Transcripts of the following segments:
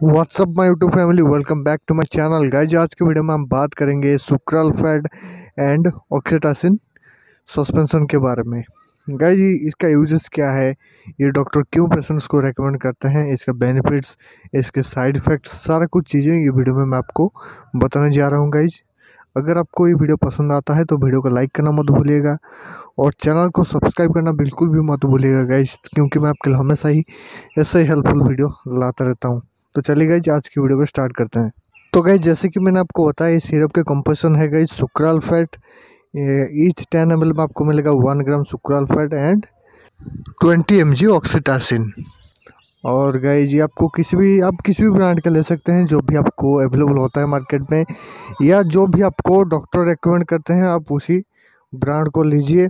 WhatsApp my YouTube family, welcome back to my channel guys. आज के video में हम बात करेंगे सुक्रालोफेड एंड ऑक्सीटोसिन सस्पेंशन के बारे में। गाइज इसका यूजेस क्या है, ये डॉक्टर क्यों पेशेंट्स को रेकमेंड करते हैं, इसका बेनिफिट्स, इसके साइड इफ़ेक्ट्स, सारा कुछ चीज़ें ये वीडियो में मैं आपको बताने जा रहा हूँ गाइज। अगर आपको ये वीडियो पसंद आता है तो वीडियो को लाइक करना मत भूलिएगा और चैनल को सब्सक्राइब करना बिल्कुल भी मत भूलिएगा गाइज, क्योंकि मैं आपके लिए हमेशा ही ऐसा ही हेल्पफुल वीडियो लाता रहता हूँ। तो चलिए गाइज आज की वीडियो को स्टार्ट करते हैं। तो गाइज जैसे कि मैंने आपको बताया, इस सिरप के कंपोजिशन है गाइज सुक्रालोफेड। ईच 10 ml में आपको मिलेगा 1 gram sucralfate and 20 mg oxytocin. और गाइज ये आपको किसी भी ब्रांड का ले सकते हैं, जो भी आपको अवेलेबल होता है मार्केट में, या जो भी आपको डॉक्टर रेकमेंड करते हैं आप उसी ब्रांड को लीजिए।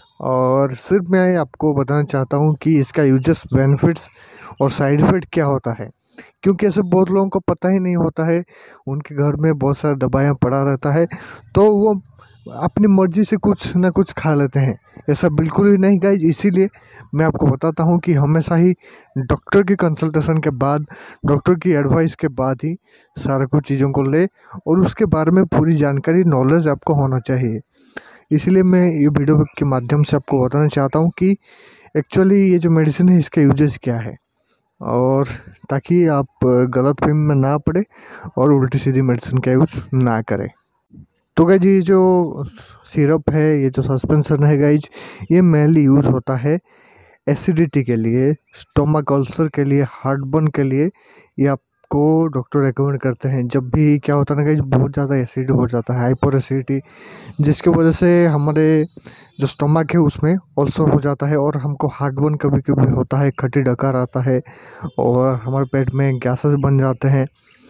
और सिर्फ मैं आपको बताना चाहता हूँ कि इसका यूजेस, बेनिफिट्स और साइड इफ़ेक्ट क्या होता है, क्योंकि ऐसे बहुत लोगों को पता ही नहीं होता है। उनके घर में बहुत सारा दवाइयाँ पड़ा रहता है तो वो अपनी मर्जी से कुछ ना कुछ खा लेते हैं। ऐसा बिल्कुल ही नहीं गाइज, इसीलिए मैं आपको बताता हूँ कि हमेशा ही डॉक्टर की कंसल्टेशन के बाद, डॉक्टर की एडवाइस के बाद ही सारा कुछ चीज़ों को ले, और उसके बारे में पूरी जानकारी, नॉलेज आपको होना चाहिए। इसलिए मैं ये वीडियो के माध्यम से आपको बताना चाहता हूँ कि एक्चुअली ये जो मेडिसिन है इसका यूजेस क्या है, और ताकि आप गलत फहमी में ना पड़े और उल्टी सीधी मेडिसिन का यूज ना करें। तो गाइज ये जो सिरप है, ये जो सस्पेंशन है गाइज, ये मेनली यूज़ होता है एसिडिटी के लिए, स्टोमक अल्सर के लिए, हार्टबर्न के लिए। ये आपको डॉक्टर रेकमेंड करते हैं जब भी क्या होता है ना गाइज, बहुत ज़्यादा एसिड हो जाता है, हाइपर एसिडिटी, जिसकी वजह से हमारे जो स्टमक है उसमें अल्सर हो जाता है और हमको हार्टबर्न कभी कभी होता है, खट्टी डकार आता है और हमारे पेट में गैसेस बन जाते हैं।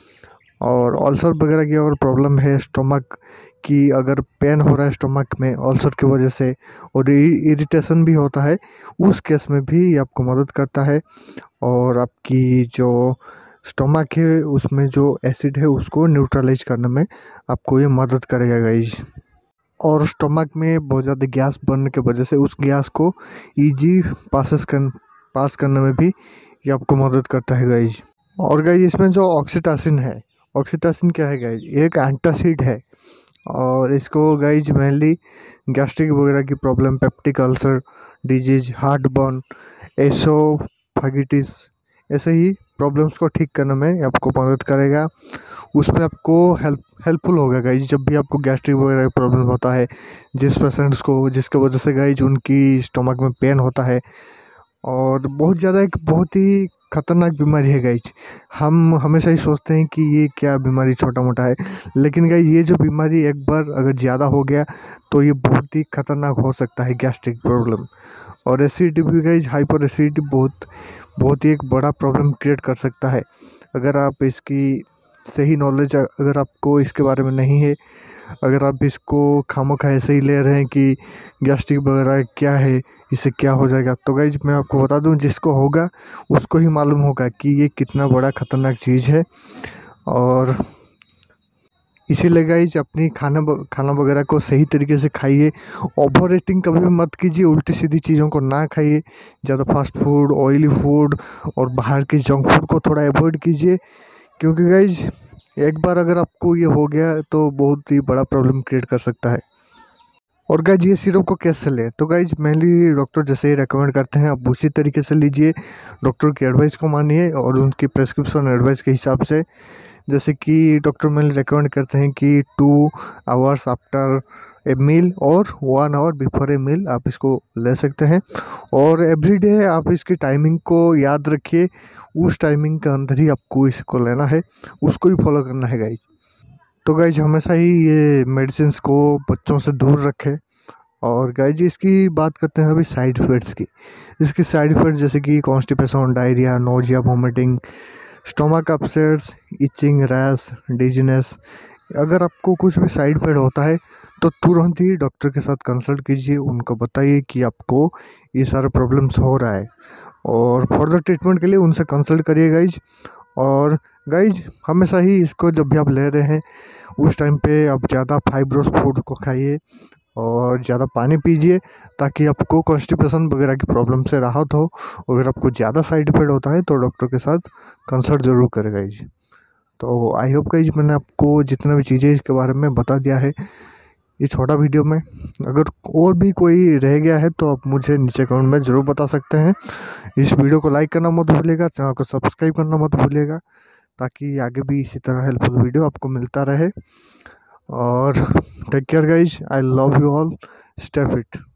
और अल्सर वगैरह की अगर प्रॉब्लम है, स्टमक की अगर पेन हो रहा है स्टमक में अल्सर की वजह से, और इरिटेशन भी होता है, उस केस में भी ये आपको मदद करता है। और आपकी जो स्टमक है उसमें जो एसिड है उसको न्यूट्रलाइज करने में आपको ये मदद करेगा गाइज। और स्टमक में बहुत ज़्यादा गैस बनने की वजह से उस गैस को ईजी पास करने में भी ये आपको मदद करता है गाइज। और गाइज इसमें जो ऑक्सीटोसिन है, ऑक्सीटोसिन क्या है गाइज, ये एक एंटासिड है और इसको गाइज मेनली गैस्ट्रिक वगैरह की problem, peptic ulcer disease, heartburn, oesophagitis, ऐसे ही प्रॉब्लम्स को ठीक करने में आपको मदद करेगा। उसमें आपको हेल्पफुल होगा गाइज जब भी आपको गैस्ट्रिक वगैरह प्रॉब्लम होता है, जिस पेशेंट्स को, जिसके वजह से गाइज उनकी स्टमक में पेन होता है और बहुत ज़्यादा, एक बहुत ही खतरनाक बीमारी है गाइज। हम हमेशा ही सोचते हैं कि ये क्या बीमारी छोटा मोटा है, लेकिन गाइज ये जो बीमारी एक बार अगर ज़्यादा हो गया तो ये बहुत ही खतरनाक हो सकता है, गैस्ट्रिक प्रॉब्लम। और एसिडिटी भी गाइज, हाइपर एसिडिटी बहुत ही एक बड़ा प्रॉब्लम क्रिएट कर सकता है। अगर आप इसकी सही नॉलेज, अगर आपको इसके बारे में नहीं है, अगर आप इसको खामोखा ऐसे ही ले रहे हैं कि गैस्ट्रिक वगैरह क्या है, इससे क्या हो जाएगा, तो गाइज मैं आपको बता दूं, जिसको होगा उसको ही मालूम होगा कि ये कितना बड़ा खतरनाक चीज़ है। और इसीलिए गाइज अपनी खाना वगैरह को सही तरीके से खाइए, ओवर ईटिंग कभी भी मत कीजिए, उल्टी सीधी चीज़ों को ना खाइए, ज़्यादा फास्ट फूड, ऑयली फूड और बाहर के जंक फूड को थोड़ा अवॉइड कीजिए, क्योंकि गाइज एक बार अगर आपको ये हो गया तो बहुत ही बड़ा प्रॉब्लम क्रिएट कर सकता है। और गाइज ये सिरप को कैसे लें, तो गाइज मेनली डॉक्टर जैसे ही रेकमेंड करते हैं आप उसी तरीके से लीजिए, डॉक्टर की एडवाइस को मानिए और उनकी प्रेस्क्रिप्शन एडवाइस के हिसाब से। जैसे कि डॉक्टर मेनली रेकमेंड करते हैं कि 2 आवर्स आफ्टर ए मील और 1 आवर बिफोर ए मील आप इसको ले सकते हैं। और एवरीडे आप इसकी टाइमिंग को याद रखिए, उस टाइमिंग के अंदर ही आपको इसको लेना है, उसको ही फॉलो करना है गाइज। तो गाइज हमेशा ही ये मेडिसिन को बच्चों से दूर रखें। और गाइज इसकी बात करते हैं अभी साइड इफ़ेक्ट्स की। इसकी साइड इफ़ेक्ट्स जैसे कि constipation, diarrhoea, nausea, vomiting, stomach upsets, itching, rash, dizziness. अगर आपको कुछ भी साइड इफेक्ट होता है तो तुरंत ही डॉक्टर के साथ कंसल्ट कीजिए, उनको बताइए कि आपको ये सारे प्रॉब्लम्स हो रहा है, और फर्दर ट्रीटमेंट के लिए उनसे कंसल्ट करिए गाइज। और गाइज हमेशा ही इसको जब भी आप ले रहे हैं उस टाइम पे आप ज़्यादा फाइब्रस फूड को खाइए, और ज़्यादा पानी पीजिए ताकि आपको कॉन्स्टिपेशन वगैरह की प्रॉब्लम से राहत हो। अगर आपको ज़्यादा साइड इफेक्ट होता है तो डॉक्टर के साथ कंसल्ट ज़रूर करें गाइज। तो आई होप गाइज मैंने आपको जितना भी चीज़ें इसके बारे में बता दिया है ये छोटा वीडियो में। अगर और भी कोई रह गया है तो आप मुझे नीचे कमेंट में ज़रूर बता सकते हैं। इस वीडियो को लाइक करना मत भूलिएगा, चैनल को सब्सक्राइब करना मत भूलिएगा, ताकि आगे भी इसी तरह हेल्पफुल वीडियो आपको मिलता रहे। और take care guys, I love you all, stay fit.